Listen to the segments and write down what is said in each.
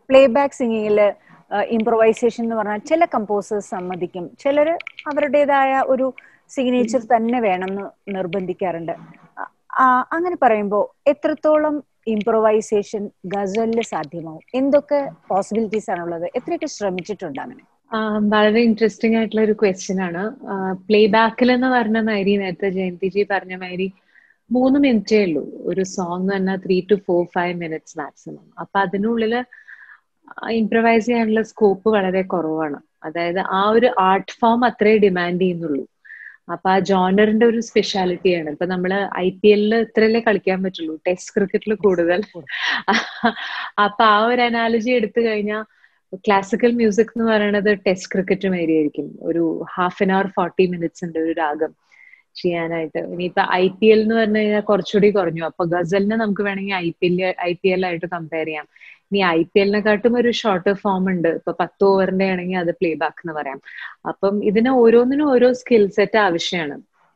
Play back സിംഗിങ്ങില് improvisation എന്ന് പറഞ്ഞാൽ ചില കമ്പോസേഴ്സ് സമ്മതിക്കും, ചിലർ അവരുടേതായ ഒരു സിഗ്നേച്ചർ തന്നെ വേണമെന്ന് നിർബന്ധിക്കാറുണ്ട്. അങ്ങനെ പറയുമ്പോൾ എത്രത്തോളം ഇംപ്രൊവൈസേഷൻ ഗസലില് സാധ്യമാവും? എന്തൊക്കെ പോസിബിലിറ്റീസ് ആണുള്ളത്? എത്രയൊക്കെ ശ്രമിച്ചിട്ടുണ്ട് അങ്ങനെ? വളരെ ഇൻട്രസ്റ്റിംഗ് ആയിട്ടുള്ള ഒരു ക്വസ്റ്റ്യൻ ആണ്. പ്ലേ ബാക്കിൽ എന്ന് പറഞ്ഞ മാതിരി നേരത്തെ ജയന്തിജി പറഞ്ഞ മാതിരി 3 മിനിറ്റേ ഉള്ളൂ. ഒരു സോങ് തന്നെ 3 to 5 minutes മാക്സിമം. അപ്പൊ അതിനുള്ളില് ഇംപ്രവൈസ് ചെയ്യാനുള്ള സ്കോപ്പ് വളരെ കുറവാണ്. അതായത് ആ ഒരു ആർട്ട് ഫോം അത്രേ ഡിമാൻഡ് ചെയ്യുന്നുള്ളൂ. അപ്പൊ ആ ജോണറിന്റെ ഒരു സ്പെഷ്യാലിറ്റിയാണ്. ഇപ്പൊ നമ്മള് IPL ഇത്രയല്ലേ കളിക്കാൻ പറ്റുള്ളൂ, ടെസ്റ്റ് ക്രിക്കറ്റിൽ കൂടുതൽ. അപ്പൊ ആ ഒരു അനാലജി എടുത്തു കഴിഞ്ഞാൽ ക്ലാസിക്കൽ മ്യൂസിക് എന്ന് പറയുന്നത് ടെസ്റ്റ് ക്രിക്കറ്റ് മാതിരിയായിരിക്കും. ഒരു 1/2 hour 40 minutes ഉണ്ട് ഒരു രാഗം ചെയ്യാനായിട്ട്. ഇനിയിപ്പൊ IPL എന്ന് പറഞ്ഞു കഴിഞ്ഞാൽ കുറച്ചുകൂടി കുറഞ്ഞു. അപ്പൊ ഗസലിനെ നമുക്ക് വേണമെങ്കിൽ IPL ആയിട്ട് കമ്പയർ ചെയ്യാം. ഇനി IPL-നെക്കാട്ടും ഒരു ഷോർട്ടർ ഫോം ഉണ്ട്. ഇപ്പൊ 10 ഓവറിന്റെ ആണെങ്കിൽ അത് പ്ലേ ബാക്ക് എന്ന് പറയാം. അപ്പം ഇതിന് ഓരോന്നിനും ഓരോ സ്കിൽ സെറ്റ് ആവശ്യമാണ്.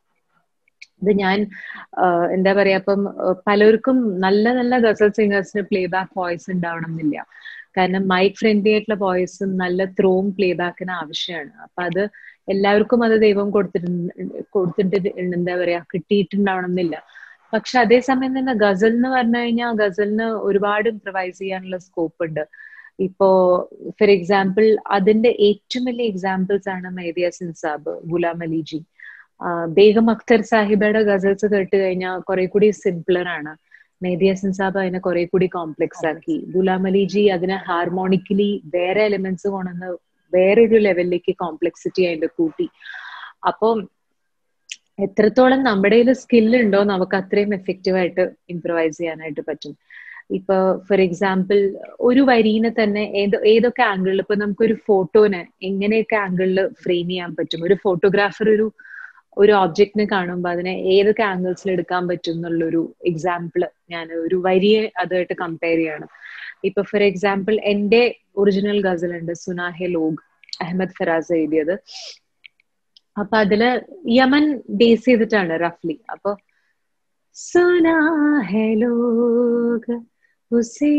ഇത് ഞാൻ എന്താ പറയാ, അപ്പം പലർക്കും നല്ല നല്ല ഗസൽ സിംഗേഴ്സിന് പ്ലേ ബാക്ക് വോയിസ് ഉണ്ടാവണം എന്നില്ല. കാരണം മൈക്ക് ഫ്രണ്ട്ലി ആയിട്ടുള്ള വോയിസും നല്ല ത്രോവും പ്ലേ ബാക്കിന് ആവശ്യമാണ്. അപ്പൊ അത് എല്ലാവർക്കും അത് ദൈവം കൊടുത്തിട്ട് എന്താ പറയാ കിട്ടിയിട്ടുണ്ടാവണം എന്നില്ല. പക്ഷെ അതേസമയം തന്നെ ഗസൽ എന്ന് പറഞ്ഞു കഴിഞ്ഞാൽ ഗസലിന് ഒരുപാട് ഇംപ്രവൈസ് ചെയ്യാനുള്ള സ്കോപ്പ് ഉണ്ട്. ഇപ്പോ ഫോർ എക്സാമ്പിൾ അതിന്റെ ഏറ്റവും വലിയ എക്സാമ്പിൾസ് ആണ് മെഹദി ഹസൻ സാബ്, ഗുലാം അലി ജി. ബേഗം അക്തർ സാഹിബയുടെ ഗസൽസ് കേട്ട് കഴിഞ്ഞാൽ കുറെ കൂടി സിംപ്ലർ ആണ്. മെഹദി ഹസൻ സാബ് അതിനെ കുറെ കൂടി കോംപ്ലക്സ് ആക്കി. ഗുലാം അലി ജി അതിനെ ഹാർമോണിക്കലി വേറെ എലിമെന്റ്സ് കൊണ്ടുവന്ന് വേറൊരു ലെവലിലേക്ക് കോംപ്ലക്സിറ്റി അതിന്റെ കൂട്ടി. അപ്പം എത്രത്തോളം നമ്മുടെ കയ്യിൽ സ്കില്ലുണ്ടോ നമുക്ക് അത്രയും എഫക്റ്റീവ് ആയിട്ട് ഇംപ്രവൈസ് ചെയ്യാനായിട്ട് പറ്റും. ഇപ്പൊ ഫോർ എക്സാമ്പിൾ ഒരു വരീനെ തന്നെ ഏതൊക്കെ ആംഗിളിൽ, ഇപ്പൊ നമുക്കൊരു ഫോട്ടോനെ എങ്ങനെയൊക്കെ ആംഗിളിൽ ഫ്രെയിം ചെയ്യാൻ പറ്റും, ഒരു ഫോട്ടോഗ്രാഫർ ഒരു ഓബ്ജക്റ്റിനെ കാണുമ്പോൾ അതിനെ ഏതൊക്കെ ആംഗിൾസിൽ എടുക്കാൻ പറ്റും എന്നുള്ളൊരു എക്സാമ്പിൾ ഞാൻ ഒരു വരിയെ അതുമായിട്ട് കമ്പയർ ചെയ്യാണ്. ഇപ്പൊ ഫോർ എക്സാമ്പിൾ എന്റെ ഒറിജിനൽ ഗസൽ ഉണ്ട്, സുനാഹെ ലോഗ്, അഹമ്മദ് ഫറാസ് എഴുതിയത്. അപ്പൊ അതില് യമൻ ബേസ് ചെയ്തിട്ടാണ് റഫ്ലി. അപ്പൊ സുനാ ഹെ ലോഗ് ഉസേ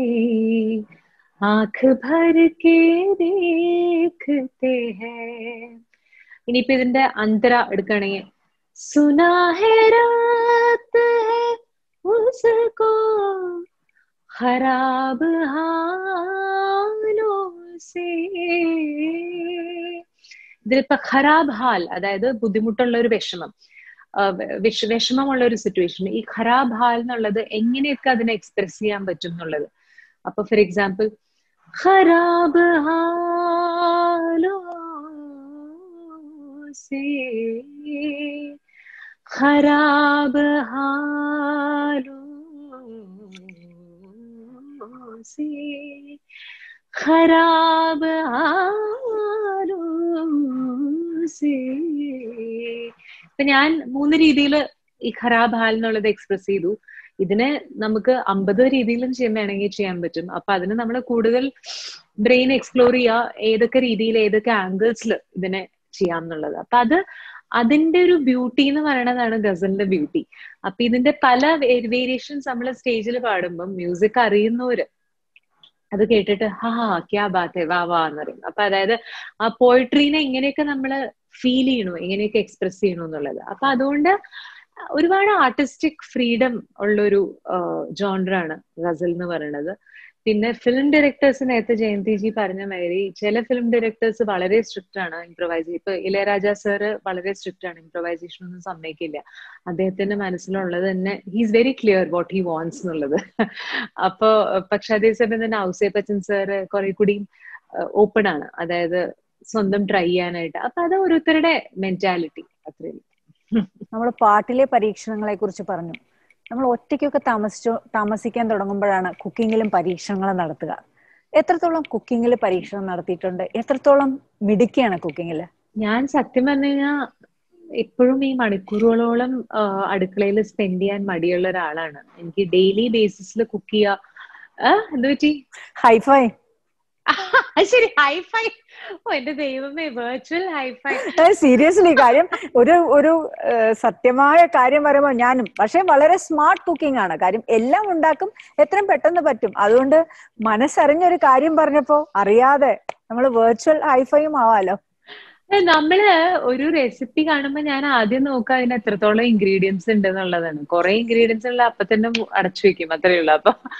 ആँख ഭർ കെ ദേഖ്തേ ഹൈ. ഇനിയിപ്പോ ഇതിന്റെ അന്തര എടുക്കുകയാണെങ്കിൽ സുനാ ഹെ രാത് ഹൈ ഉസ്കോ ഖരാബ് ഹാലോ സേ. ഇതിലിപ്പോ ഖരാബ് ഹാൽ അതായത് ബുദ്ധിമുട്ടുള്ള ഒരു വിഷമമുള്ള ഒരു സിറ്റുവേഷൻ. ഈ ഖരാബ് ഹാൽ എന്നുള്ളത് എങ്ങനെയൊക്കെ അതിനെ എക്സ്പ്രസ് ചെയ്യാൻ പറ്റും എന്നുള്ളത്. അപ്പൊ ഫോർ എക്സാമ്പിൾ ഖരാബ് ഹാലോ സേ ഖരാബ് ഹാലോ സേ ഖരാബ് ഹാലോ സേ. ഇപ്പൊ ഞാൻ 3 രീതിയിൽ ഈ ഖരാബ് ഹാൽ എന്നുള്ളത് എക്സ്പ്രസ് ചെയ്തു. ഇതിനെ നമുക്ക് 50 രീതിയിലും വേണമെങ്കിൽ ചെയ്യാൻ പറ്റും. അപ്പൊ അതിന് നമ്മൾ കൂടുതൽ ബ്രെയിൻ എക്സ്പ്ലോർ ചെയ്യുക, ഏതൊക്കെ രീതിയിൽ ഏതൊക്കെ ആംഗിൾസിൽ ഇതിനെ ചെയ്യാം എന്നുള്ളത്. അപ്പൊ അതിന്റെ ഒരു ബ്യൂട്ടി എന്ന് പറയുന്നതാണ് ഗസലിന്റെ ബ്യൂട്ടി. അപ്പൊ ഇതിന്റെ പല വേരിയേഷൻസ് നമ്മൾ സ്റ്റേജിൽ പാടുമ്പം മ്യൂസിക് അറിയുന്നവര് അത് കേട്ടിട്ട് ഹാ ക്യാ ബാത് ഹൈ വാ വാ എന്ന് പറയും. അപ്പൊ അതായത് ആ പോയിട്രീനെ എങ്ങനെയൊക്കെ നമ്മള് ഫീൽ ചെയ്യണു, എങ്ങനെയൊക്കെ എക്സ്പ്രസ് ചെയ്യണു എന്നുള്ളത്. അപ്പൊ അതുകൊണ്ട് ഒരുപാട് ആർട്ടിസ്റ്റിക് ഫ്രീഡം ഉള്ളൊരു ജോണറാണ് ഗസൽ എന്ന് പറയുന്നത്. പിന്നെ ഫിലിം ഡയറക്ടേഴ്സ് നേരത്തെ ജയന്തിജി പറഞ്ഞ മാതിരി ചില ഫിലിം ഡയറക്ടേഴ്സ് വളരെ സ്ട്രിക്റ്റ് ആണ് ഇംപ്രവൈസ്. ഇപ്പൊ ഇളയരാജ സാറ് വളരെ സ്ട്രിക്റ്റ് ആണ്, ഇംപ്രവൈസേഷൻ ഒന്നും സമ്മതിക്കില്ല. അദ്ദേഹത്തിന്റെ മനസ്സിലുള്ളത് തന്നെ he's very clear what he wants എന്നുള്ളത്. അപ്പൊ പക്ഷെ അതേസമയം തന്നെ ഔസേപ്പച്ചൻ സാറ് കുറെ കൂടി ഓപ്പൺ ആണ്, അതായത് സ്വന്തം ട്രൈ ചെയ്യാനായിട്ട്. അപ്പൊ അത് ഓരോരുത്തരുടെ മെന്റാലിറ്റി അത്രയും. നമ്മൾ പാട്ടിലെ പരീക്ഷണങ്ങളെ കുറിച്ച് പറഞ്ഞു. നമ്മൾ ഒറ്റയ്ക്കൊക്കെ താമസിക്കാൻ തുടങ്ങുമ്പോഴാണ് കുക്കിങ്ങിലും പരീക്ഷണങ്ങൾ നടത്തുക. എത്രത്തോളം കുക്കിങ്ങിൽ പരീക്ഷണം നടത്തിയിട്ടുണ്ട്? എത്രത്തോളം മിടുക്കിയാണ് കുക്കിങ്ങിൽ? ഞാൻ സത്യം പറഞ്ഞു കഴിഞ്ഞാൽ എപ്പോഴും ഈ മണിക്കൂറുകളോളം അടുക്കളയിൽ സ്പെൻഡ് ചെയ്യാൻ മടിയുള്ള ഒരാളാണ്. എനിക്ക് ഡെയിലി ബേസിസിൽ കുക്ക് ചെയ്യുക. എന്ത് പറ്റി? ഹൈഫൈ ശരി, ഹൈഫൈ. ഓ എന്റെ ദൈവമേ, വെർച്വൽ ഹൈഫൈ. സീരിയസ്ലി കാര്യം ഒരു ഒരു സത്യമായ കാര്യം പറയുമ്പോൾ ഞാനും പക്ഷെ വളരെ സ്മാർട്ട് കുക്കിംഗ് ആണ് കാര്യം, എല്ലാം ഉണ്ടാക്കും, എത്രയും പെട്ടെന്ന് പറ്റും. അതുകൊണ്ട് മനസ്സറിഞ്ഞൊരു കാര്യം പറഞ്ഞപ്പോ അറിയാതെ നമ്മൾ വെർച്വൽ ഹൈഫൈയും ആവാലോ. നമ്മള് ഒരു റെസിപ്പി കാണുമ്പോ ഞാൻ ആദ്യം നോക്കുക അതിന് എത്രത്തോളം ഇൻഗ്രീഡിയൻസ് ഉണ്ട് എന്നുള്ളതാണ്. കുറെ ഇൻഗ്രീഡിയൻസ് ഉള്ള അപ്പൊ തന്നെ അടച്ചു വെക്കും, അത്രേ ഉള്ളൂ.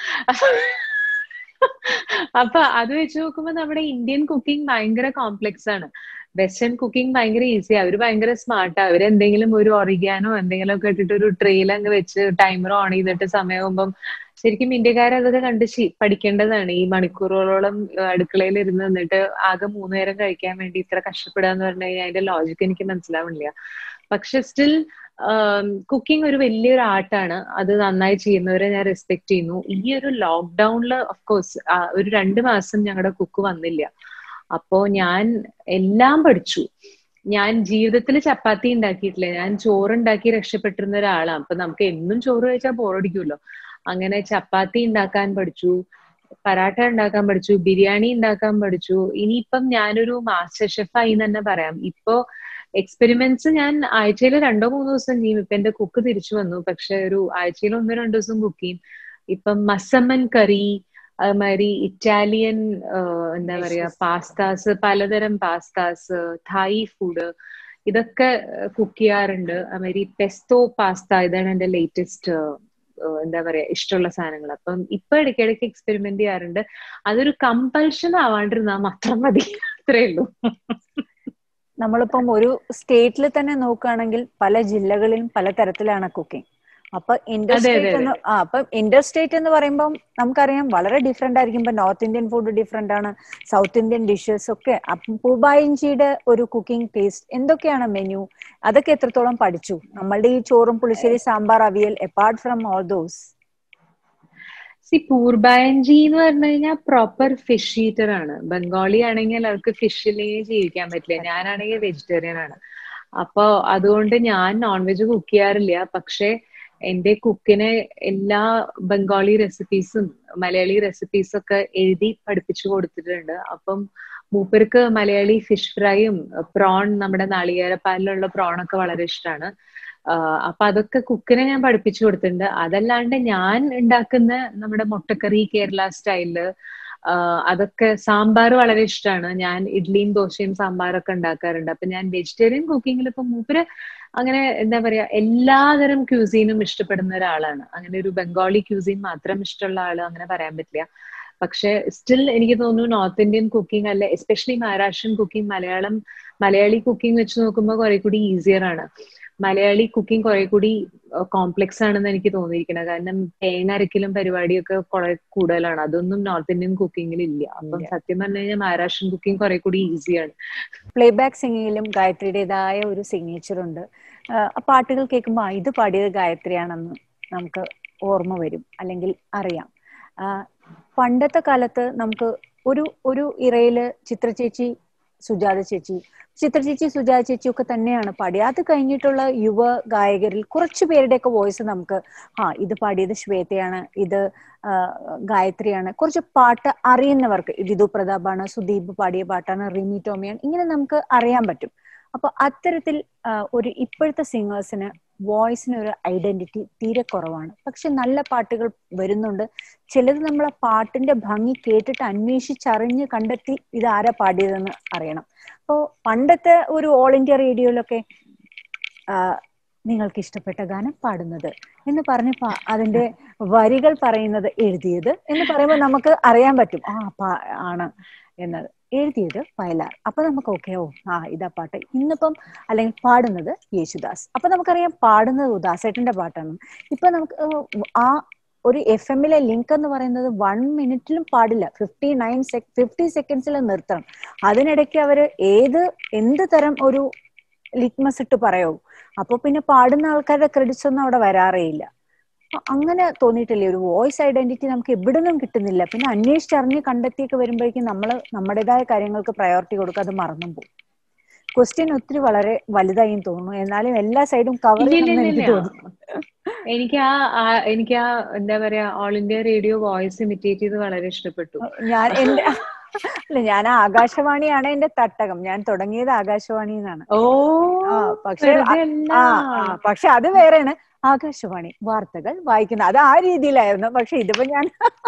അപ്പൊ അത് വെച്ച് നോക്കുമ്പോ നമ്മുടെ ഇന്ത്യൻ കുക്കിംഗ് ഭയങ്കര കോംപ്ലെക്സ് ആണ്. വെസ്റ്റേൺ കുക്കിംഗ് ഭയങ്കര ഈസി. അവര് ഭയങ്കര സ്മാർട്ടാ. അവര് എന്തെങ്കിലും ഒരു ഒറിഗാനോ എന്തെങ്കിലും ഒക്കെ ഇട്ടിട്ട് ഒരു ട്രെയിൽ അങ്ങ് വെച്ച് ടൈമർ ഓൺ ചെയ്തിട്ട് സമയമാകുമ്പം, ശരിക്കും ഇന്ത്യക്കാരെ അതൊക്കെ കണ്ട് പഠിക്കേണ്ടതാണ്. ഈ മണിക്കൂറുകളോളം അടുക്കളയിൽ ഇരുന്ന് നിന്നിട്ട് ആകെ 3 നേരം കഴിക്കാൻ വേണ്ടി ഇത്ര കഷ്ടപ്പെടുക എന്ന് പറഞ്ഞു കഴിഞ്ഞാൽ അതിന്റെ ലോജിക്ക് എനിക്ക് മനസ്സിലാവുന്നില്ല. പക്ഷെ സ്റ്റിൽ കുക്കിംഗ് ഒരു വലിയൊരു ആർട്ടാണ്. അത് നന്നായി ചെയ്യുന്നവരെ ഞാൻ റെസ്പെക്ട് ചെയ്യുന്നു. ഈ ഒരു ലോക്ക്ഡൌണില് ഓഫ് കോഴ്സ് ഒരു 2 മാസം ഞങ്ങളുടെ കുക്ക് വന്നില്ല. അപ്പോ ഞാൻ എല്ലാം പഠിച്ചു. ഞാൻ ജീവിതത്തിൽ ചപ്പാത്തി ഉണ്ടാക്കിയിട്ടില്ല. ഞാൻ ചോറുണ്ടാക്കി രക്ഷപ്പെട്ടിരുന്ന ഒരാളാണ്. അപ്പൊ നമുക്ക് എന്നും ചോറ് കഴിച്ചാൽ ബോറടിക്കുമല്ലോ. അങ്ങനെ ചപ്പാത്തി ഉണ്ടാക്കാൻ പഠിച്ചു, പരാട്ട ഉണ്ടാക്കാൻ പഠിച്ചു, ബിരിയാണി ഉണ്ടാക്കാൻ പഠിച്ചു. ഇനിയിപ്പം ഞാനൊരു മാസ്റ്റർ ഷെഫായി തന്നെ പറയാം. ഇപ്പോ എക്സ്പെരിമെന്റ്സ് ഞാൻ ആഴ്ചയിൽ 2-3 ദിവസം ചെയ്യും. ഇപ്പൊ എന്റെ കുക്ക് തിരിച്ചു വന്നു, പക്ഷെ ഒരു ആഴ്ചയിൽ 1-2 ദിവസം കുക്ക് ചെയ്യും. ഇപ്പം മസമ്മൻ കറി, അതുമാതിരി ഇറ്റാലിയൻ എന്താ പറയാ പാസ്താസ്, പലതരം പാസ്താസ്, തായ് ഫുഡ്, ഇതൊക്കെ കുക്ക് ചെയ്യാറുണ്ട്. അതുമാതിരി പെസ്തോ പാസ്ത, ഇതാണ് എന്റെ ലേറ്റസ്റ്റ് എന്താ പറയാ ഇഷ്ടമുള്ള സാധനങ്ങൾ. അപ്പം ഇപ്പൊ ഇടയ്ക്കിടയ്ക്ക് എക്സ്പെരിമെന്റ് ചെയ്യാറുണ്ട്. അതൊരു കമ്പൽഷൻ ആവാണ്ടിരുന്നാ മാത്രം മതി, അത്രേ ഉള്ളൂ. നമ്മളിപ്പം ഒരു സ്റ്റേറ്റിൽ തന്നെ നോക്കുകയാണെങ്കിൽ പല ജില്ലകളിലും പല തരത്തിലാണ് കുക്കിംഗ്. അപ്പൊ ഇന്റർ സ്റ്റേറ്റ് എന്ന് പറയുമ്പോൾ നമുക്കറിയാം വളരെ ഡിഫറെന്റ് ആയിരിക്കും. ഇപ്പൊ നോർത്ത് ഇന്ത്യൻ ഫുഡ് ഡിഫറെന്റ് ആണ്, സൗത്ത് ഇന്ത്യൻ ഡിഷസ് ഒക്കെ. അപ്പം പൂബായിഞ്ചിയുടെ ഒരു കുക്കിംഗ് ടേസ്റ്റ് എന്തൊക്കെയാണ് മെനു, അതൊക്കെ എത്രത്തോളം പഠിച്ചു? നമ്മളുടെ ഈ ചോറും pulissery sambar avial apart from all those. പൂർബായൻജി എന്ന് പറഞ്ഞു കഴിഞ്ഞാൽ പ്രോപ്പർ ഫിഷ് ഈറ്റർ ആണ്. ബംഗാളി ആണെങ്കിൽ അവർക്ക് ഫിഷിലേക്ക് ജീവിക്കാൻ പറ്റില്ല. ഞാനാണെങ്കിൽ വെജിറ്റേറിയൻ ആണ്. അപ്പൊ അതുകൊണ്ട് ഞാൻ നോൺ വെജ് കുക്ക് ചെയ്യാറില്ല. പക്ഷെ എന്റെ കുക്കിനെ എല്ലാ ബംഗാളി റെസിപ്പീസും മലയാളി റെസിപ്പീസും ഒക്കെ എഴുതി പഠിപ്പിച്ചു കൊടുത്തിട്ടുണ്ട്. അപ്പം മൂപ്പർക്ക് മലയാളി ഫിഷ് ഫ്രൈയും പ്രോൺ, നമ്മുടെ നാളികേരപ്പാലിലുള്ള പ്രോണൊക്കെ വളരെ ഇഷ്ടമാണ്. അപ്പൊ അതൊക്കെ കുക്കിനെ ഞാൻ പഠിപ്പിച്ചു കൊടുത്തിട്ടുണ്ട്. അതല്ലാണ്ട് ഞാൻ ഉണ്ടാക്കുന്ന നമ്മുടെ മുട്ടക്കറി കേരള സ്റ്റൈലില്, അതൊക്കെ സാമ്പാർ വളരെ ഇഷ്ടമാണ്. ഞാൻ ഇഡ്ലിയും ദോശയും സാമ്പാറൊക്കെ ഉണ്ടാക്കാറുണ്ട്. അപ്പൊ ഞാൻ വെജിറ്റേറിയൻ കുക്കിങ്ങിൽ ഇപ്പൊ മൂപ്പര് അങ്ങനെ എന്താ പറയാ എല്ലാതരം ക്യൂസീനും ഇഷ്ടപ്പെടുന്ന ഒരാളാണ്. അങ്ങനെ ഒരു ബംഗാളി ക്യൂസീൻ മാത്രം ഇഷ്ടമുള്ള ആള് അങ്ങനെ പറയാൻ പറ്റില്ല. പക്ഷെ സ്റ്റിൽ എനിക്ക് തോന്നുന്നു നോർത്ത് ഇന്ത്യൻ കുക്കിംഗ് അല്ലെ, especially Maharashtrian cooking, Malayali cooking വെച്ച് നോക്കുമ്പോൾ കുറെ കൂടി ഈസിയർ ആണ്. മലയാളി കുക്കിംഗ് കുറെ കൂടി കോംപ്ലെക്സ് ആണെന്ന് എനിക്ക് തോന്നിയിരിക്കുന്നത്. കാരണം തേങ്ങ അരക്കലും പരിപാടിയൊക്കെ കുറെ കൂടുതലാണ്. അതൊന്നും നോർത്ത് ഇന്ത്യൻ കുക്കിങ്ങിൽ ഇല്ല. അപ്പം സത്യം പറഞ്ഞു കഴിഞ്ഞാൽ മഹാരാഷ്ട്രൻ കുക്കിംഗ് കുറെ കൂടി ഈസിയാണ്. പ്ലേബാക്ക് സിംഗിങ്ങിലും ഗായത്രിയുടേതായ ഒരു സിഗ്നേച്ചർ ഉണ്ട്. പാട്ടുകൾ കേൾക്കുമ്പോൾ ഇത് പാടിയത് ഗായത്രിയാണെന്ന് നമുക്ക് ഓർമ്മ വരും, അല്ലെങ്കിൽ അറിയാം. പണ്ടത്തെ കാലത്ത് നമുക്ക് ഒരു ഇറയില് ചിത്ര ചേച്ചി, സുജാത ചേച്ചി ഒക്കെ തന്നെയാണ് പാടിയത്. അത് കഴിഞ്ഞിട്ടുള്ള യുവ ഗായകരിൽ കുറച്ചു പേരുടെയൊക്കെ വോയിസ് നമുക്ക് ഇത് പാടിയത് ശ്വേതയാണ്, ഇത് ഗായത്രിയാണ്. കുറച്ച് പാട്ട് അറിയുന്നവർക്ക് വിധു പ്രതാപാണ്, സുദീപ് പാടിയ പാട്ടാണ്, റിമി ടോമിയാണ്, ഇങ്ങനെ നമുക്ക് അറിയാൻ പറ്റും. അപ്പൊ അത്തരത്തിൽ ഒരു ഇപ്പോഴത്തെ സിംഗേഴ്സിന് വോയിസിന് ഒരു ഐഡന്റിറ്റി തീരെ കുറവാണ്. പക്ഷെ നല്ല പാട്ടുകൾ വരുന്നുണ്ട്. ചിലത് നമ്മളെ പാട്ടിന്റെ ഭംഗി കേട്ടിട്ട് അന്വേഷിച്ചറിഞ്ഞ് കണ്ടെത്തി ഇത് ആരാ പാടിയതെന്ന് അറിയണം. അപ്പോ പണ്ടത്തെ ഒരു ഓൾ ഇന്ത്യ റേഡിയോയിലൊക്കെ നിങ്ങൾക്ക് ഇഷ്ടപ്പെട്ട ഗാനം പാടുന്നത് എന്ന് പറഞ്ഞപ്പോ അതിന്റെ വരികൾ പറയുന്നത് എഴുതിയത് എന്ന് പറയുമ്പോൾ നമുക്ക് അറിയാൻ പറ്റും ആണ് എന്നത്. എഴുതിയത് വയലാർ. അപ്പൊ നമുക്ക് ഓക്കെ, ഇതാ പാട്ട്. ഇന്നിപ്പം അല്ലെങ്കിൽ പാടുന്നത് യേശുദാസ്. അപ്പൊ നമുക്കറിയാം പാടുന്നത് ദാസേട്ടന്റെ പാട്ടാണ്. ഇപ്പൊ നമുക്ക് ഒരു FM-ലെ ലിങ്ക് എന്ന് പറയുന്നത് 1 മിനിറ്റിലും പാടില്ല, 50 സെക്കൻഡ്സിൽ നിർത്തണം. അതിനിടയ്ക്ക് അവര് എന്ത് തരം ഒരു ലിറ്റ്മസ് ഇട്ട് പറയോ. അപ്പൊ പിന്നെ പാടുന്ന ആൾക്കാരുടെ ക്രെഡിറ്റ്സ് ഒന്നും അവിടെ വരാറേയില്ല. അങ്ങനെ തോന്നിയിട്ടില്ലേ? ഒരു വോയിസ് ഐഡന്റിറ്റി നമുക്ക് എവിടുന്നും കിട്ടുന്നില്ല. പിന്നെ അന്വേഷിച്ചറിഞ്ഞ് കണ്ടെത്തിയൊക്കെ വരുമ്പോഴേക്കും നമ്മൾ നമ്മുടേതായ കാര്യങ്ങൾക്ക് പ്രയോറിറ്റി കൊടുക്കുക, അത് മറന്നും പോകും. ക്വസ്റ്റ്യൻ ഒത്തിരി വളരെ വലുതായും തോന്നുന്നു, എന്നാലും എല്ലാ സൈഡും കവർ ചെയ്യണമെന്ന് എനിക്ക് തോന്നുന്നു. എനിക്ക് എന്താ പറയാ All India Radio voice imitate ചെയ്ത് വളരെ ഇഷ്ടപ്പെട്ടു. അല്ല, ഞാൻ ആകാശവാണിയാണ് എന്റെ തട്ടകം. ഞാൻ തുടങ്ങിയത് ആകാശവാണി എന്നാണ്. ഓ, പക്ഷെ പക്ഷെ അത് വേറെയാണ്. ആകാശവാണി വാർത്തകൾ വായിക്കുന്ന അത് ആ രീതിയിലായിരുന്നു. പക്ഷെ ഇതിപ്പോ ഞാൻ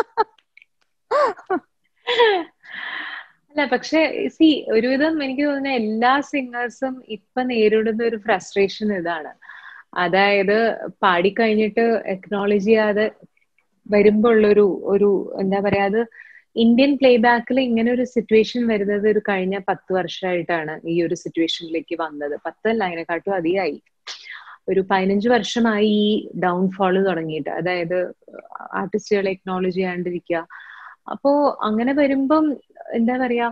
അല്ല, പക്ഷെ സി ഒരുവിധം എനിക്ക് തോന്നുന്ന എല്ലാ സിംഗേഴ്സും ഇപ്പൊ നേരിടുന്ന ഒരു ഫ്രസ്ട്രേഷൻ ഇതാണ്. അതായത് പാടിക്കഴിഞ്ഞിട്ട് എക്നോളജ് ചെയ്യാതെ വരുമ്പോ ഉള്ളൊരു ഒരു എന്താ പറയാ, അത് ഇന്ത്യൻ പ്ലേബാക്കിൽ ഇങ്ങനെ ഒരു സിറ്റുവേഷൻ വരുന്നത് ഒരു കഴിഞ്ഞ 10 വർഷമായിട്ടാണ് ഈ ഒരു സിറ്റുവേഷനിലേക്ക് വന്നത്. 10 അല്ല, അതിനെക്കാട്ടും അധികമായി. ഒരു 15 വർഷമായി ഈ ഡൗൺഫോള് തുടങ്ങിയിട്ട്, അതായത് ആർട്ടിസ്റ്റുകളെ എക്നോളജ് ചെയ്യാണ്ടിരിക്കുക. അപ്പോ അങ്ങനെ വരുമ്പം എന്താ പറയാ,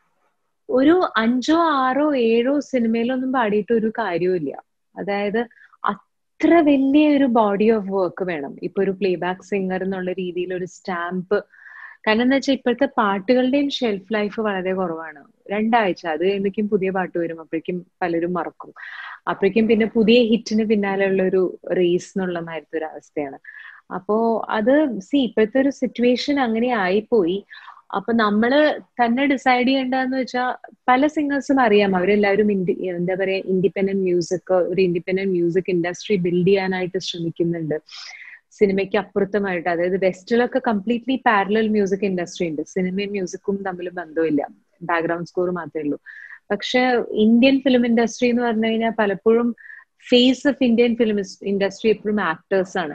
ഒരു 5, 6, 7 സിനിമയിലൊന്നും പാടിയിട്ട് ഒരു കാര്യമില്ല. അതായത് അത്ര വലിയ ഒരു ബോഡി ഓഫ് വർക്ക് വേണം ഇപ്പൊ ഒരു പ്ലേബാക്ക് സിംഗർ എന്നുള്ള രീതിയിൽ ഒരു സ്റ്റാമ്പ്. കാരണം എന്താ വെച്ചാൽ ഇപ്പോഴത്തെ പാട്ടുകളുടെയും ഷെൽഫ് ലൈഫ് വളരെ കുറവാണ്. 2 ആഴ്ച, അത് കഴിയുമ്പോഴേക്കും പുതിയ പാട്ട് വരും, അപ്പോഴേക്കും പലരും മറക്കും. അപ്പോഴേക്കും പിന്നെ പുതിയ ഹിറ്റിന് പിന്നാലെ ഉള്ള ഒരു റേസ് എന്നുള്ള മാതിരത്തെ ഒരു അവസ്ഥയാണ്. അപ്പോ അത് ഇപ്പോഴത്തെ ഒരു സിറ്റുവേഷൻ അങ്ങനെ ആയിപ്പോയി. അപ്പൊ നമ്മള് തന്നെ ഡിസൈഡ് ചെയ്യേണ്ടതെന്ന് വെച്ചാൽ, പല സിംഗേഴ്സും അറിയാം, അവരെല്ലാവരും എന്താ പറയാ ഇൻഡിപെൻഡന്റ് മ്യൂസിക്, ഒരു ഇൻഡിപെൻഡന്റ് മ്യൂസിക് ഇൻഡസ്ട്രി ബിൽഡ് ചെയ്യാനായിട്ട് ശ്രമിക്കുന്നുണ്ട്. സിനിമയ്ക്ക് അപ്പുറത്തുമായിട്ട്, അതായത് വെസ്റ്റിലൊക്കെ കംപ്ലീറ്റ്ലി പാരലൽ മ്യൂസിക് ഇൻഡസ്ട്രി ഉണ്ട്, സിനിമയും മ്യൂസിക്കും തമ്മിൽ ബന്ധമില്ല, ബാക്ക്ഗ്രൗണ്ട് സ്കോർ മാത്രമേ ഉള്ളൂ. പക്ഷെ ഇന്ത്യൻ ഫിലിം ഇൻഡസ്ട്രി എന്ന് പറഞ്ഞു കഴിഞ്ഞാൽ പലപ്പോഴും face of Indian film industry എപ്പോഴും ആക്ടേഴ്സ് ആണ്.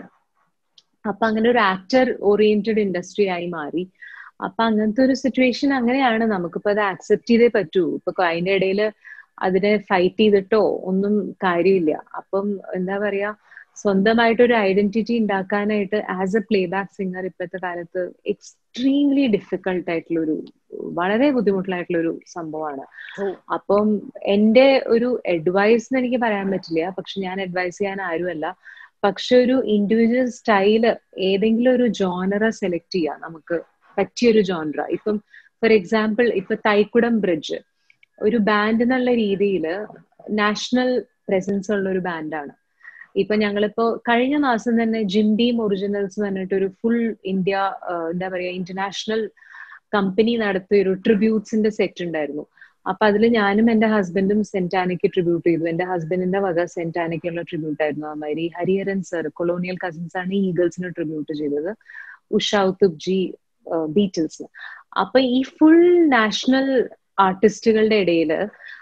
അപ്പൊ അങ്ങനെ ഒരു ആക്ടർ ഓറിയന്റഡ് ഇൻഡസ്ട്രി ആയി മാറി. അപ്പൊ അങ്ങനത്തെ ഒരു സിറ്റുവേഷൻ അങ്ങനെയാണ്. നമുക്കിപ്പോ അത് ആക്സെപ്റ്റ് ചെയ്തേ പറ്റൂ. ഇപ്പൊ അതിന്റെ ഇടയിൽ അതിനെ ഫൈറ്റ് ചെയ്തിട്ടോ ഒന്നും കാര്യമില്ല. അപ്പം എന്താ പറയാ, സ്വന്തമായിട്ടൊരു ഐഡന്റിറ്റി ഉണ്ടാക്കാനായിട്ട് ആസ് എ പ്ലേബാക്ക് സിംഗർ ഇപ്പോഴത്തെ കാലത്ത് എക്സ്ട്രീംലി ഡിഫിക്കൾട്ട് ആയിട്ടുള്ളൊരു, വളരെ ബുദ്ധിമുട്ടായിട്ടുള്ളൊരു സംഭവമാണ്. അപ്പം എന്റെ ഒരു അഡ്വൈസ് എന്ന് എനിക്ക് പറയാൻ പറ്റില്ല, പക്ഷെ ഞാൻ അഡ്വൈസ് ചെയ്യാൻ ആരുമല്ല. പക്ഷെ ഒരു ഇൻഡിവിജ്വൽ സ്റ്റൈല്, ഏതെങ്കിലും ഒരു ജോണറ സെലക്ട് ചെയ്യാം, നമുക്ക് പറ്റിയൊരു ജോണറ. ഇപ്പം ഫോർ എക്സാമ്പിൾ ഇപ്പൊ തൈക്കുടം ബ്രിഡ്ജ് ഒരു ബാൻഡ് എന്നുള്ള രീതിയിൽ നാഷണൽ പ്രസൻസ് ഉള്ള ഒരു ബാൻഡാണ്. ഇപ്പൊ ഞങ്ങളിപ്പോ കഴിഞ്ഞ മാസം തന്നെ ജിം ബീം ഒറിജിനൽസ് എന്ന് പറഞ്ഞിട്ട് ഒരു ഫുൾ ഇന്ത്യ എന്താ പറയാ ഇന്റർനാഷണൽ കമ്പനി നടത്തിയ ഒരു ട്രിബ്യൂട്ട്സിന്റെ സെറ്റ് ഉണ്ടായിരുന്നു. അപ്പൊ അതിൽ ഞാനും എന്റെ ഹസ്ബൻഡും സെന്റാനയ്ക്ക് ട്രിബ്യൂട്ട് ചെയ്തു. എന്റെ ഹസ്ബൻഡിന്റെ വക സെന്റാനയ്ക്കുള്ള ട്രിബ്യൂട്ട് ആയിരുന്നു. അമാതിരി ഹരിഹരൻ സർ, കൊളോണിയൽ കസിൻസ് ആണ് ഈഗിൾസിന് ട്രിബ്യൂട്ട് ചെയ്തത്, ഉഷ ഉത്തുബ്ജി ബീറ്റിൽസ്. അപ്പൊ ഈ ഫുൾ നാഷണൽ ആർട്ടിസ്റ്റുകളുടെ ഇടയില്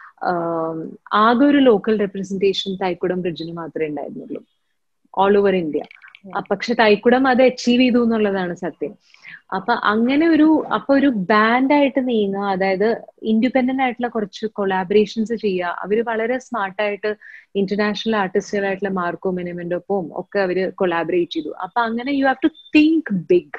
ആകെ ഒരു ലോക്കൽ റെപ്രസെന്റേഷൻ തൈക്കുടം ബ്രിഡ്ജിന് മാത്രമേ ഉണ്ടായിരുന്നുള്ളൂ ഓൾ ഓവർ ഇന്ത്യ. പക്ഷെ തൈക്കുടം അത് അച്ചീവ് ചെയ്തു എന്നുള്ളതാണ് സത്യം. അപ്പൊ അങ്ങനെ ഒരു ബാൻഡായിട്ട് നീങ്ങുക, അതായത് ഇൻഡിപെൻഡന്റ് ആയിട്ടുള്ള കുറച്ച് കൊളാബറേഷൻസ് ചെയ്യുക. അവര് വളരെ സ്മാർട്ടായിട്ട് ഇന്റർനാഷണൽ ആർട്ടിസ്റ്റുകളായിട്ടുള്ള മാർക്കോ മിനിമിന്റൊപ്പവും ഒക്കെ അവര് കൊളാബറേറ്റ് ചെയ്തു. അപ്പൊ അങ്ങനെ you have to think big.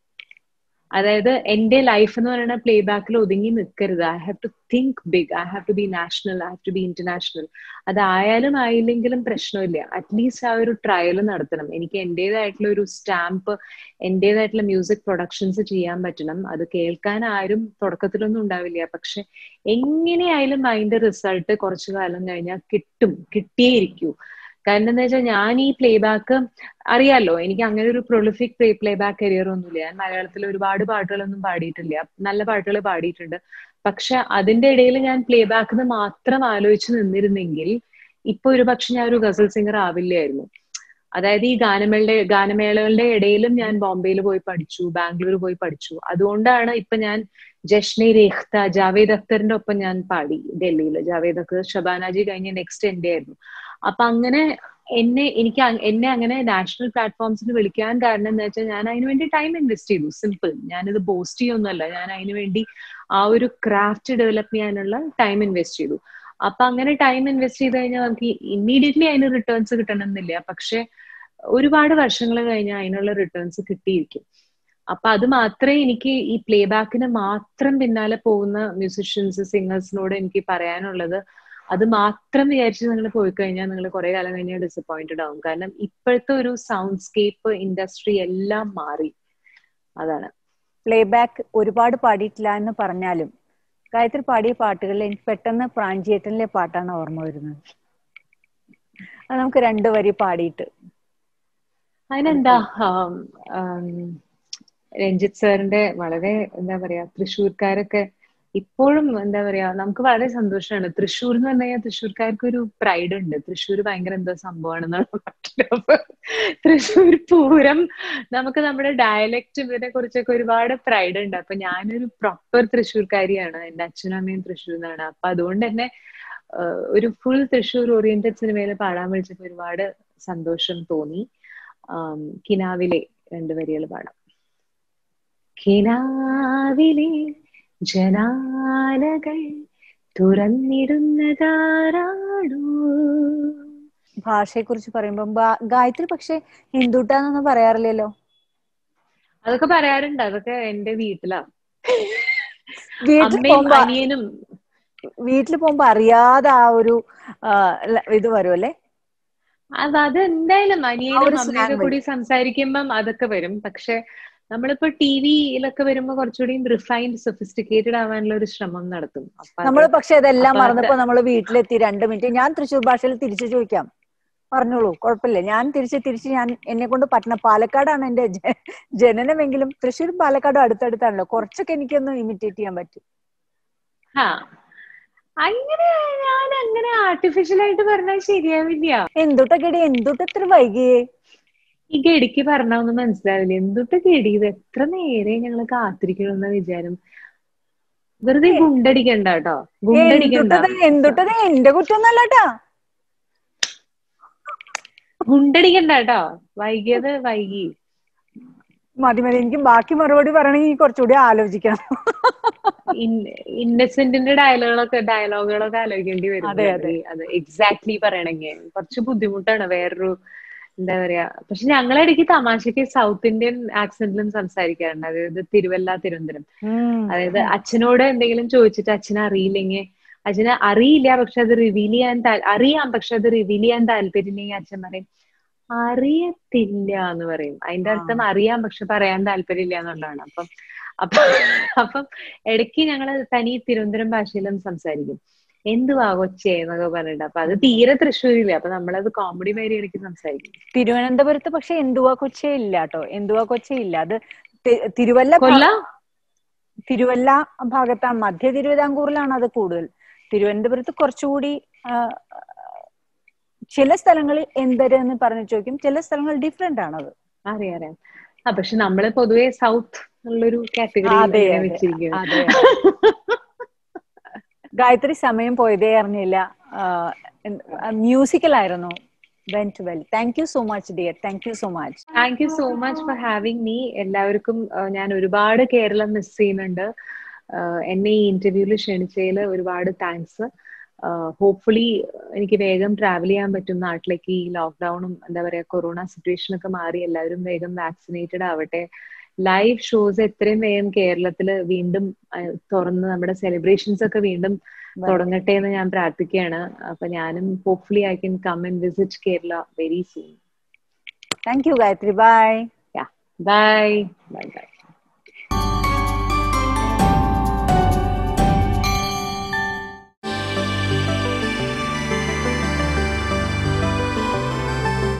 അതായത് എന്റെ ലൈഫ് എന്ന് പറയുന്ന പ്ലേബാക്കിൽ ഒതുങ്ങി നിൽക്കരുത്. I have to think big, I have to be national, I have to be international. അതായാലും ആയില്ലെങ്കിലും പ്രശ്നമില്ല, അറ്റ്ലീസ്റ്റ് ആ ഒരു ട്രയൽ നടത്തണം. എനിക്ക് എന്റേതായിട്ടുള്ള ഒരു സ്റ്റാമ്പ്, എന്റേതായിട്ടുള്ള മ്യൂസിക് പ്രൊഡക്ഷൻസ് ചെയ്യാൻ പറ്റണം. അത് കേൾക്കാൻ ആരും തുടക്കത്തിലൊന്നും ഉണ്ടാവില്ല, പക്ഷെ എങ്ങനെയായാലും അതിന്റെ റിസൾട്ട് കുറച്ചു കാലം കഴിഞ്ഞാൽ കിട്ടിയേ ഇരിക്കൂ. കാരണം എന്താ വെച്ചാൽ ഞാൻ ഈ പ്ലേബാക്ക് അറിയാലോ, എനിക്ക് അങ്ങനെ ഒരു പ്രൊളിഫിക് പ്ലേബാക്ക് കരിയർ ഒന്നുമില്ല. ഞാൻ മലയാളത്തിൽ ഒരുപാട് പാട്ടുകളൊന്നും പാടിയിട്ടില്ല, നല്ല പാട്ടുകൾ പാടിയിട്ടുണ്ട്. പക്ഷെ അതിന്റെ ഇടയിൽ ഞാൻ പ്ലേബാക്കിന് മാത്രം ആലോചിച്ച് നിന്നിരുന്നെങ്കിൽ ഇപ്പൊ ഒരു പക്ഷെ ഞാൻ ഒരു ഗസൽ സിംഗർ ആവില്ലായിരുന്നു. അതായത് ഈ ഗാനമേളകളുടെ ഇടയിലും ഞാൻ ബോംബെയിൽ പോയി പഠിച്ചു, ബാംഗ്ലൂർ പോയി പഠിച്ചു. അതുകൊണ്ടാണ് ഇപ്പൊ ഞാൻ ജഷ്നെ രേഖ്ത, ജാവേദ് അക്തറിന്റെ ഒപ്പം ഞാൻ പാടി ഡൽഹിയിൽ. ജാവേദ് അക്തർ, ഷബാനാജി കഴിഞ്ഞ നെക്സ്റ്റ് എന്റെ ആയിരുന്നു. അപ്പൊ അങ്ങനെ എന്നെ അങ്ങനെ നാഷണൽ പ്ലാറ്റ്ഫോംസിൽ വിളിക്കാൻ കാരണം എന്താ വെച്ചാൽ ഞാൻ അതിനു വേണ്ടി ടൈം ഇൻവെസ്റ്റ് ചെയ്തു. സിമ്പിൾ. ഞാനിത് ബോസ്റ്റ് ചെയ്യൊന്നുമല്ല, ഞാൻ അതിനു വേണ്ടി ആ ഒരു ക്രാഫ്റ്റ് ഡെവലപ്പ് ചെയ്യാനുള്ള ടൈം ഇൻവെസ്റ്റ് ചെയ്തു. അപ്പൊ അങ്ങനെ ടൈം ഇൻവെസ്റ്റ് ചെയ്ത് കഴിഞ്ഞാൽ നമുക്ക് ഇമ്മീഡിയറ്റ്ലി അതിന് റിട്ടേൺസ് കിട്ടണമെന്നില്ല, പക്ഷെ ഒരുപാട് വർഷങ്ങൾ കഴിഞ്ഞാൽ അതിനുള്ള റിട്ടേൺസ് കിട്ടിയിരിക്കും. അപ്പൊ അത് മാത്രമേ എനിക്ക് ഈ പ്ലേബാക്കിന് മാത്രം പിന്നാലെ പോകുന്ന മ്യൂസിഷ്യൻസ്, സിംഗേഴ്സിനോട് എനിക്ക് പറയാനുള്ളത്. അത് മാത്രം വിചാരിച്ച് നിങ്ങൾ പോയി കഴിഞ്ഞാൽ നിങ്ങൾ കുറെ കാലം കഴിഞ്ഞാൽ ഡിസപ്പോയിന്റഡ് ആവും. കാരണം ഇപ്പോഴത്തെ ഒരു സൗണ്ട് സ്കേപ്പ് ഇൻഡസ്ട്രി എല്ലാം മാറി. അതാണ്. പ്ലേബാക്ക് ഒരുപാട് പാടിയിട്ടില്ല എന്ന് പറഞ്ഞാലും ഗായത്രി പാടിയ പാട്ടുകളിൽ എനിക്ക് പെട്ടെന്ന് പ്രാഞ്ചിയേട്ടനിലെ പാട്ടാണ് ഓർമ്മ വരുന്നത്. അത് നമുക്ക് 2 വരി പാടിയിട്ട്. അതിനെന്താ, രഞ്ജിത്ത് സാറിന്റെ വളരെ എന്താ പറയാ തൃശ്ശൂർക്കാരൊക്കെ ഇപ്പോഴും എന്താ പറയാ നമുക്ക് വളരെ സന്തോഷമാണ്. തൃശ്ശൂർ എന്ന് പറഞ്ഞു കഴിഞ്ഞാൽ തൃശ്ശൂർക്കാർക്ക് ഒരു പ്രൈഡ് ഉണ്ട്. തൃശ്ശൂർ ഭയങ്കര എന്തോ സംഭവമാണെന്നാണ് പറഞ്ഞത്. തൃശ്ശൂർ പൂരം നമുക്ക് നമ്മുടെ ഡയലക്റ്റും ഇതിനെ കുറിച്ചൊക്കെ ഒരുപാട് പ്രൈഡ് ഉണ്ട്. അപ്പൊ ഞാനൊരു പ്രോപ്പർ തൃശ്ശൂർക്കാരിയാണ്. എന്റെ അച്ഛനും അമ്മയും തൃശ്ശൂർ നിന്നാണ്. അപ്പൊ അതുകൊണ്ട് തന്നെ ഒരു ഫുൾ തൃശ്ശൂർ ഓറിയന്റഡ് സിനിമയിൽ പാടാൻ വിളിച്ചപ്പോ ഒരുപാട് സന്തോഷം തോന്നി. കിനാവിലെ 2 വരികൾ പാടാം. കിനാവിലെ ജനാലകൾ തുറന്നിടുന്നതാരാണോ. ഭാഷയെ കുറിച്ച് പറയുമ്പോ ഗായത്രി പക്ഷെ ഹിന്ദുട്ടാന്നൊന്നും പറയാറില്ലല്ലോ. അതൊക്കെ പറയാറുണ്ട്. അതൊക്കെ എന്റെ വീട്ടിലാ. വീട്ടിൽ അമ്മയും പോകുമ്പോ അനിയനും വീട്ടിൽ പോകുമ്പോ അറിയാതെ ആ ഒരു ഇത് വരും അല്ലേ? അത് എന്തായാലും അനിയനും അമ്മയൊക്കെ സ്ലാങ് കൂടി സംസാരിക്കുമ്പം അതൊക്കെ വരും. പക്ഷെ നമ്മളിപ്പോ ടിവിയിലൊക്കെ വരുമ്പോ കുറച്ചുകൂടി റിഫൈൻഡ് സൊഫിസ്റ്റിക്കേറ്റഡ് ആവാനുള്ള ഒരു ശ്രമം നടത്തും. നമ്മള് പക്ഷെ അതെല്ലാം അപ്പൊ മറന്നപ്പോ നമ്മള് വീട്ടിലെത്തി 2 മിനിറ്റ് ഞാൻ തൃശ്ശൂർ ഭാഷയിൽ തിരിച്ചു ചോദിക്കാം. പറഞ്ഞോളൂ, കുഴപ്പമില്ല. ഞാൻ തിരിച്ച് ഞാൻ എന്നെ കൊണ്ട് പറ്റണ പാലക്കാടാണ് എന്റെ ജനനമെങ്കിലും തൃശ്ശൂരും പാലക്കാടും അടുത്തടുത്താണല്ലോ. കുറച്ചൊക്കെ എനിക്കൊന്ന് ഇമിറ്റേറ്റ് ചെയ്യാൻ പറ്റും. അങ്ങനെ ഞാൻ അങ്ങനെ ആർട്ടിഫിഷ്യൽ ആയിട്ട് പറഞ്ഞാൽ ശരിയാവില്ല. എന്തുട്ട് ഇത്ര വൈകിയേ? ഈ ഗഡിക്ക് പറഞ്ഞൊന്നും മനസ്സിലാവില്ല. എന്തുട്ട് ഗഡി ഇത് എത്ര നേരെ ഞങ്ങള് കാത്തിരിക്കണമെന്ന വിചാരം. വെറുതെ ഗുണ്ടടിക്കണ്ട കേട്ടോ, ഗുണ്ടടിക്കണ്ട. എന്തുട്ടത് എന്റെ കുറ്റൊന്നല്ലട്ടാ. ഗുണ്ടടിക്കണ്ട കേട്ടോ. വൈകിയത് വൈകി. മതി എനിക്ക് ബാക്കി മറുപടി പറയണമെങ്കിൽ കുറച്ചുകൂടി ആലോചിക്കണം. ഇന്നസെന്റിന്റെ ഡയലോഗുകളൊക്കെ ആലോചിക്കേണ്ടി വരും. അത് എക്സാക്ട്ലി പറയണെങ്കിൽ കുറച്ച് ബുദ്ധിമുട്ടാണ്. വേറൊരു എന്താ പറയാ. പക്ഷെ ഞങ്ങളിടയ്ക്ക് തമാശക്ക് സൗത്ത് ഇന്ത്യൻ ആക്സെന്റിലും സംസാരിക്കാറുണ്ട്. അതായത് തിരുവല്ല, തിരുവനന്തപുരം. അതായത് അച്ഛനോട് എന്തെങ്കിലും ചോദിച്ചിട്ട് അച്ഛന് അറിയില്ലെങ്കിൽ, അച്ഛന് അറിയില്ല പക്ഷെ അത് റിവീൽ ചെയ്യാൻ അറിയാം പക്ഷെ അത് റിവീൽ ചെയ്യാൻ താല്പര്യമില്ലെങ്കിൽ അച്ഛൻ പറയും അറിയത്തില്ല എന്ന് പറയും. അതിന്റെ അർത്ഥം അറിയാം പക്ഷെ പറയാൻ താല്പര്യമില്ല എന്നുള്ളതാണ്. അപ്പം ഇടയ്ക്ക് ഞങ്ങള് തനി തിരുവനന്തപുരം ഭാഷയിലും സംസാരിക്കും. എന്തുവാ കൊച്ചേ എന്നൊക്കെ പറഞ്ഞിട്ട്. അപ്പൊ അത് തീരെ തൃശ്ശൂരില്ല. അപ്പൊ നമ്മളത് കോമഡി മാതിരി ഇടയ്ക്ക് സംസാരിക്കും. തിരുവനന്തപുരത്ത് പക്ഷെ എന്തുവാ കൊച്ചേ ഇല്ല കേട്ടോ. എന്തുവാ കൊച്ചേ ഇല്ല. അത് തിരുവല്ല ഭാഗത്താണ്. മധ്യ തിരുവിതാംകൂറിലാണ് അത് കൂടുതൽ. തിരുവനന്തപുരത്ത് കുറച്ചുകൂടി ചില സ്ഥലങ്ങളിൽ എന്തരെന്ന് പറഞ്ഞു ചോദിക്കും. ചില സ്ഥലങ്ങൾ ഡിഫറെന്റ് ആണത്. അറിയാം. പക്ഷെ നമ്മള് പൊതുവെ സൗത്ത് ഉള്ളൊരു കാറ്റഗറി വെച്ചിരിക്കുന്നത്. ഗായത്രി, സമയം പോയതേ അറിഞ്ഞില്ല. മ്യൂസിക്കലായിരുന്നു. Went well. Thank you so much, dear. Thank you so much. Thank you so much for having me. എല്ലാവർക്കും ഞാൻ ഒരുപാട് കേരളം മിസ് ചെയ്യുന്നുണ്ട്. എന്നെ ഈ ഇന്റർവ്യൂവിൽ ക്ഷണിച്ചതിൽ ഒരുപാട് താങ്ക്സ്. ഹോപ്പ്ഫുള്ളി എനിക്ക് വേഗം ട്രാവൽ ചെയ്യാൻ പറ്റും നാട്ടിലേക്ക്. ഈ ലോക്ക്ഡൌണും എന്താ പറയാ കൊറോണ സിറ്റുവേഷനൊക്കെ മാറി എല്ലാവരും വേഗം വാക്സിനേറ്റഡ് ആവട്ടെ. ലൈവ് ഷോസ് എത്രയും വേഗം കേരളത്തില് വീണ്ടും തുറന്ന് നമ്മുടെ സെലിബ്രേഷൻസ് ഒക്കെ വീണ്ടും തുടങ്ങട്ടെ എന്ന് ഞാൻ പ്രാർത്ഥിക്കുകയാണ്. അപ്പൊ ഞാനും hopefully I can come and visit Kerala very soon. Thank you Gayathri. Bye. Bye. By.